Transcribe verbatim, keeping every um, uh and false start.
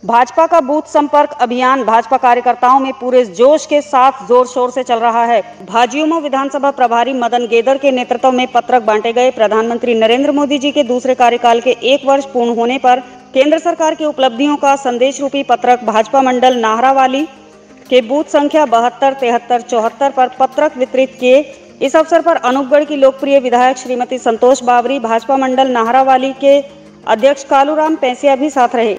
भाजपा का बूथ संपर्क अभियान भाजपा कार्यकर्ताओं में पूरे जोश के साथ जोर शोर से चल रहा है। भाजियूमो विधानसभा प्रभारी मदन गेदर के नेतृत्व में पत्रक बांटे गए। प्रधानमंत्री नरेंद्र मोदी जी के दूसरे कार्यकाल के एक वर्ष पूर्ण होने पर केंद्र सरकार की उपलब्धियों का संदेश रूपी पत्रक भाजपा मंडल नाहरावाली के बूथ संख्या बहत्तर, तिहत्तर, चौहत्तर पर पत्रक वितरित किए। इस अवसर पर अनूपगढ़ की लोकप्रिय विधायक श्रीमती संतोष बावरी, भाजपा मंडल नाहरावाली के अध्यक्ष कालूराम पैसिया भी साथ रहे।